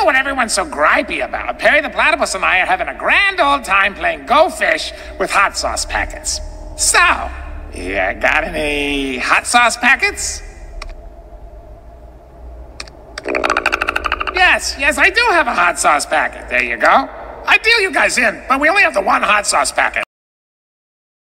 know what everyone's so gripey about. Perry the Platypus and I are having a grand old time playing Go Fish with hot sauce packets. So, you got any hot sauce packets? Yes, I do have a hot sauce packet. There you go. I deal you guys in, but we only have the one hot sauce packet.